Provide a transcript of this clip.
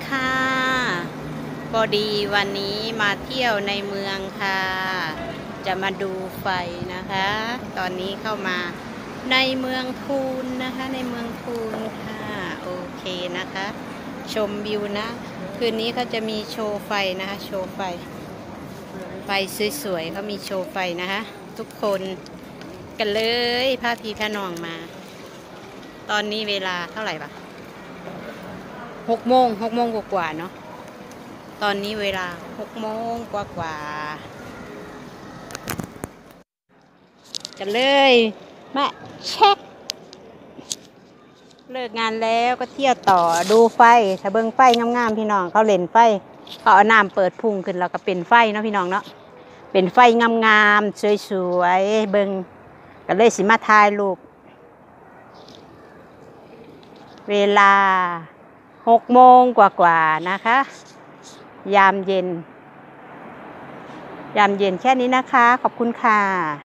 ค่ะพอดีวันนี้มาเที่ยวในเมืองค่ะจะมาดูไฟนะคะตอนนี้เข้ามาในเมืองพูนนะคะในเมืองพูนค่ะโอเคนะคะชมวิวนะคืนนี้เขาจะมีโชว์ไฟนะคะโชว์ไฟสวยๆเขามีโชว์ไฟนะคะทุกคนกันเลยพาพี่พาน้องมาตอนนี้เวลาเท่าไหร่ปะ6 โมงกว่าเนาะตอนนี้เวลา6 โมงกว่ากันเลยมาเช็คเลิกงานแล้วก็เที่ยวต่อดูไฟถ้าเบิ่งไฟงามๆพี่น้องเขาเล่นไฟเขาเอาน้ำเปิดพุ่งขึ้นแล้วก็เป็นไฟเนาะพี่น้องเนาะเป็นไฟงามๆสวยๆเบิ่งก็เลยสิมาถ่ายรูปเวลา6 โมงกว่านะคะยามเย็นแค่นี้นะคะขอบคุณค่ะ